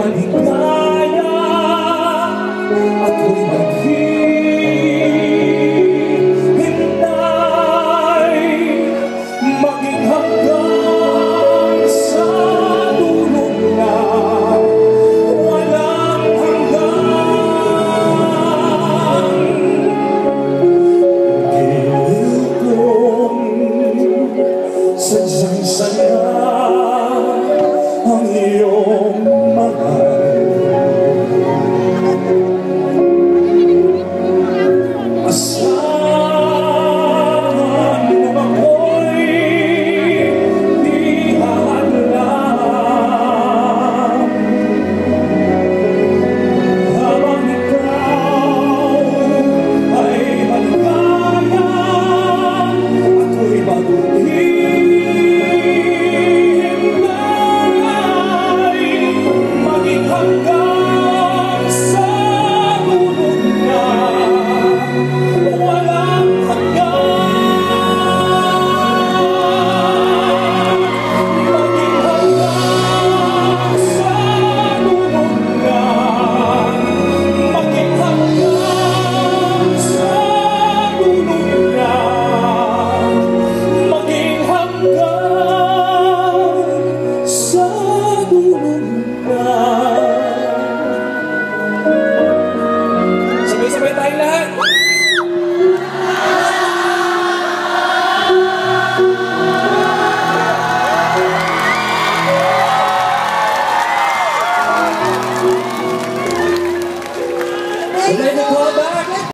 maligaya, ako'y naghihintay, maging hanggang sa dulo na walang hanggan. Giliw kong sadyang saya ang iyong mahal. Asahan mo ako'y di hahadlang habang ikaw ay maligaya, ako'y hanggang sa dulo na walang hanggan. Maging hanggang sa dulo na, maging hanggang sa dulo na, maging hanggang sa dulo na. Sabay-sabay tayong lahat. Let's go back.